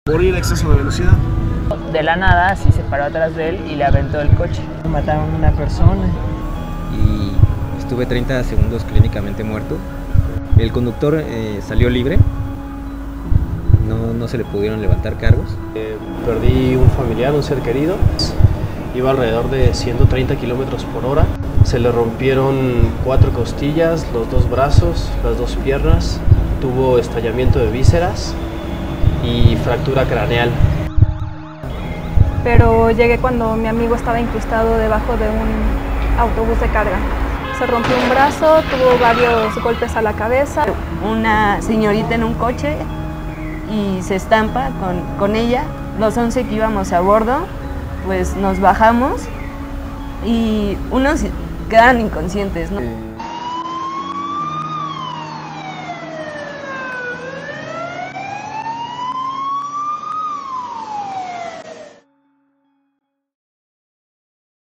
Morir exceso de velocidad. De la nada, sí se paró atrás de él y le aventó el coche. Mataron a una persona. Y estuve 30 segundos clínicamente muerto. El conductor salió libre. No se le pudieron levantar cargos. Perdí un familiar, un ser querido. Iba alrededor de 130 kilómetros por hora. Se le rompieron 4 costillas, los 2 brazos, las 2 piernas. Tuvo estallamiento de vísceras y fractura craneal. Pero llegué cuando mi amigo estaba incrustado debajo de un autobús de carga. Se rompió un brazo, tuvo varios golpes a la cabeza. Una señorita en un coche y se estampa con ella. Los 11 que íbamos a bordo, pues nos bajamos y unos quedaron inconscientes, ¿no?